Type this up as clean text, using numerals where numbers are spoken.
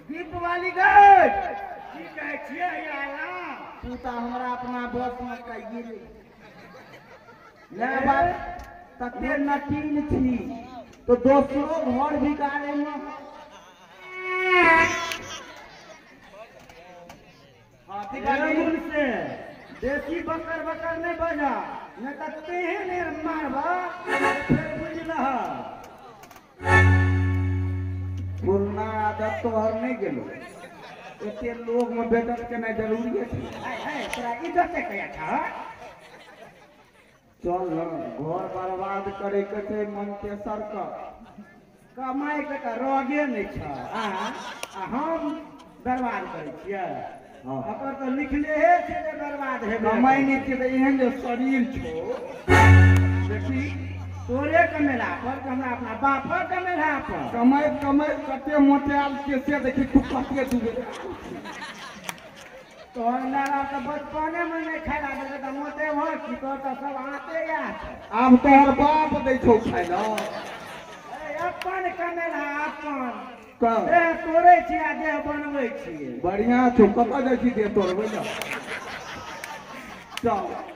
दीप वाली गई की कहे छिए याला तू तो हमरा अपना बस में कहिए ले बात तते नटीन छी तो दोस्तों घर बिगाड़े में हाथी से देसी बकर बकर नहीं बजा न तो तेहने मारबा फिर बुझलह पुरना आदत तो हर नहीं गेलो एते लोग में बेदत के नहीं जरूरी है तोरा इज्जत से कया था चल घर बर्बाद करे के छै मन के सर का कमाई के रोगे नहीं छ हम बर्बाद करे छियै अगर तो लिखले है से बर्बाद है कमाई नहीं के एहन जो शरीर छो देखी तोरे कमेला पर हमरा अपना बापर कमेला पर कमाई कमाई कते मोटेल के से देखी तू कते दुबे तो नारा तो बचपने में नहीं खाइला दे तो मोटे हो कि तो सब आते या आब तोहर बाप दै छौ खाइला अपन कमेला अपन ए तोरे छिया देह बनबै छियै बढ़िया छौ कत जाइ छी देह तोड़बै ना चल